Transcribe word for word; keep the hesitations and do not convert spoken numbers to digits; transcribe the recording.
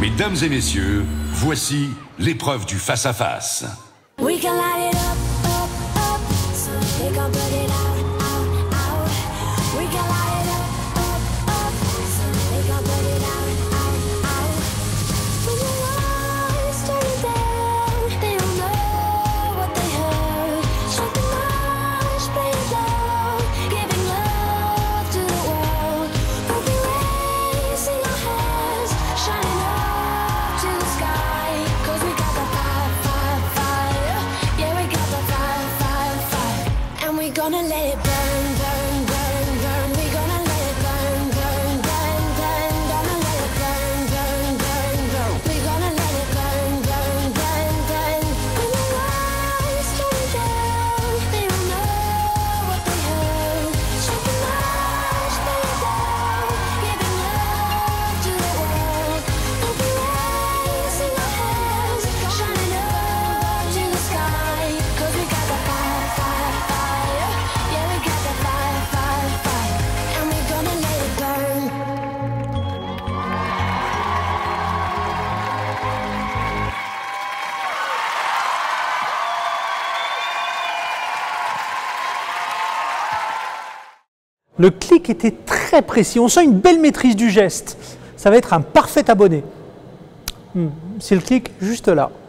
Mesdames et messieurs, voici l'épreuve du face-à-face. We can light it up, up, up, so they can put it out, out, out. We can light it up, up, up, so they can put it out, out, out. When the lights turn down, they don't know what they heard. Shut the lights, play it loud, giving love to the world. We'll be raising our hands, shining up to the sky, 'cause we got the fire, fire, fire. Yeah, we got the fire, fire, fire. And we gonna let it burn, burn, burn, burn. We gonna let it burn, burn, burn, burn. Gonna let it burn, burn, burn, burn. We gonna let it burn, burn, burn, burn. When the lights turn down, they don't know what they heard. Shut the lights, play it down, giving love to the world. We'll be raising our hands, shining up to the sky, 'cause we got the fire, fire, fire. Yeah, we got the fire, fire, fire. And we gonna let it burn. Le clic était très précis, on sent une belle maîtrise du geste. Ça va être un parfait abonné. Hmm, c'est le clic juste là.